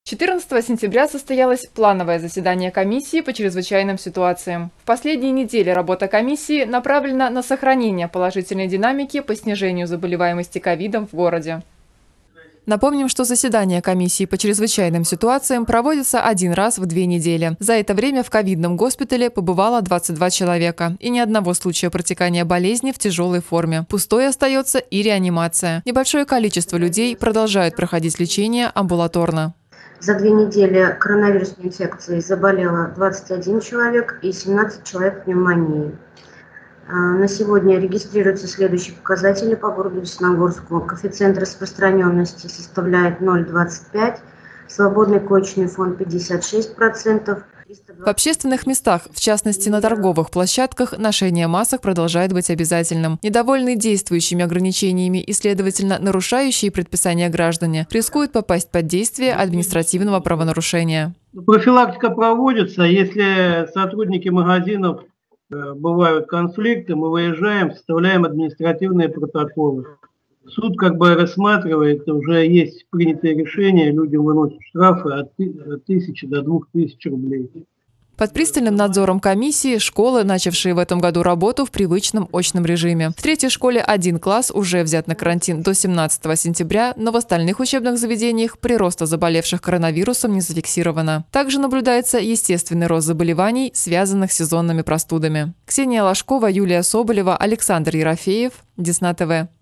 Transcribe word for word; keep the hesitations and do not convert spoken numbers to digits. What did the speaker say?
четырнадцатого сентября состоялось плановое заседание комиссии по чрезвычайным ситуациям. В последние недели работа комиссии направлена на сохранение положительной динамики по снижению заболеваемости ковидом в городе. Напомним, что заседание комиссии по чрезвычайным ситуациям проводится один раз в две недели. За это время в ковидном госпитале побывало двадцать два человека. И ни одного случая протекания болезни в тяжелой форме. Пустой остается и реанимация. Небольшое количество людей продолжают проходить лечение амбулаторно. За две недели коронавирусной инфекцией заболело двадцать один человек и семнадцать человек пневмонией. На сегодня регистрируются следующие показатели по городу Десногорску. Коэффициент распространенности составляет ноль целых двадцать пять сотых, свободный коечный фонд пятьдесят шесть процентов. В общественных местах, в частности на торговых площадках, ношение масок продолжает быть обязательным. Недовольные действующими ограничениями и, следовательно, нарушающие предписания граждане рискуют попасть под действие административного правонарушения. Профилактика проводится. Если сотрудники магазинов бывают конфликты, мы выезжаем, составляем административные протоколы. Суд как бы рассматривает, уже есть принятые решения, людям выносят штрафы от тысячи до двух тысяч рублей. Под пристальным надзором комиссии школы, начавшие в этом году работу в привычном очном режиме. В третьей школе один класс уже взят на карантин до семнадцатого сентября, но в остальных учебных заведениях прироста заболевших коронавирусом не зафиксировано. Также наблюдается естественный рост заболеваний, связанных с сезонными простудами. Ксения Ложкова, Юлия Соболева, Александр Ерофеев, Десна ТВ.